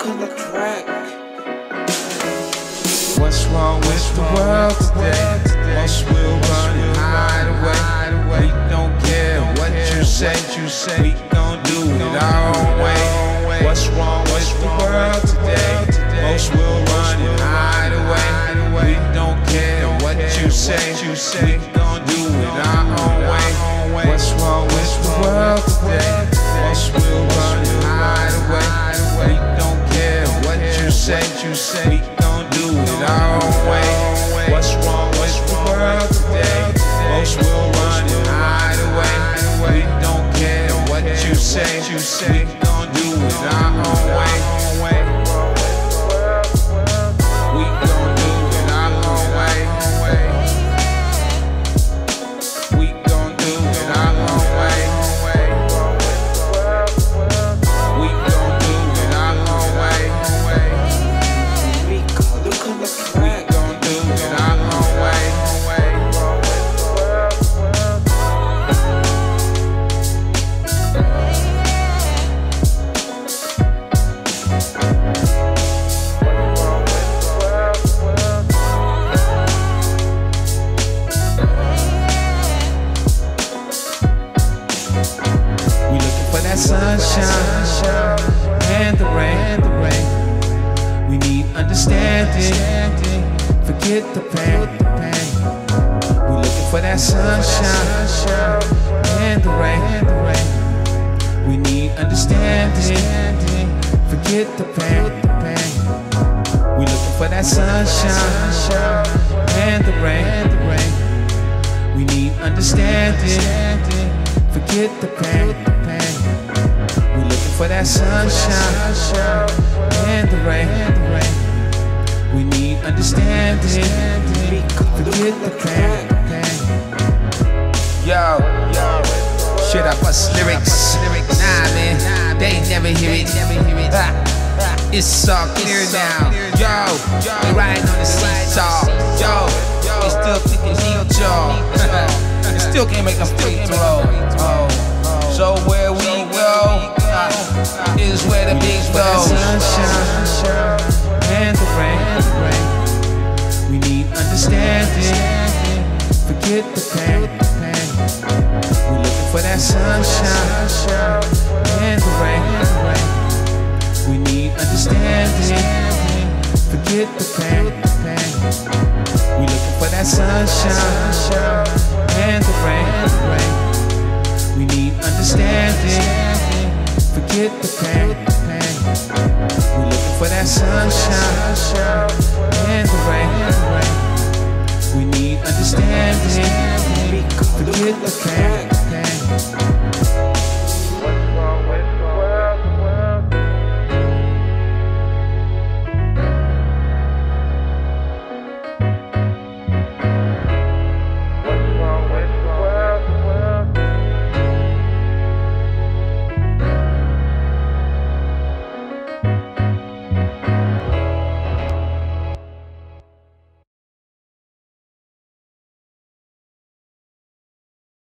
What's wrong with the world today? Most will run and hide away. We don't care what you say. We gon' do it our own way. What's wrong with the world today? Most will run and hide away. We don't care what you say. We gon' do it our own way. What's wrong with the world today? Most will run and hide away. We don't care what you say. We gon' do it our own way. What's wrong with the world today? Most will run and hide away. We don't care what you say. We gon' do it our own way. We gon' do it our own way. We gon' do it our own way. We gon' do it our own way. We gon' do it our own way. We looking for that sunshine and the rain. We need understanding. Forget the pain. We looking for that sunshine and the rain. We need understanding. Forget the pain. We looking for that sunshine and the rain. We need understanding. Forget the pain. We looking for that sunshine and the rain. We need understanding. Forget the pain. Yo, should I bust lyrics? Nah, man, they never hear it. It's all clear now. Yo, we riding on the seesaw. Yo, they still thinking he'll jaw. Still can't make a free throw. So where we go is where the big go. Sunshine and the rain. We need understanding. Forget the pain. We looking for that sunshine and the rain. We need understanding. Forget the pain. We looking for that sunshine and the rain. We need understanding. Forget the pain. We looking for that sunshine and the rain. We need understanding. Forget the pain.